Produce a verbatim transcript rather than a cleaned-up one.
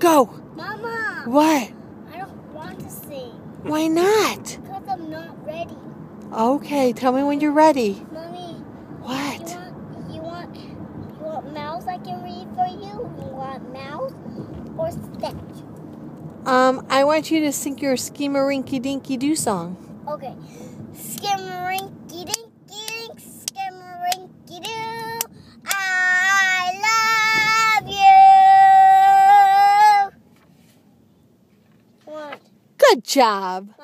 Go. Mama. What? I don't want to sing. Why not? Because I'm not ready. Okay, tell me when you're ready. Mommy. What? You want, you want, you want mouse I can read for you? You want mouse or sketch? Um, I want you to sing your Skimmer-Rinky-Dinky-Doo song. Okay. Skimmer-Rinky-Dinky-Dink, Skimmer-Rinky-Doo, I love you. What? Good job.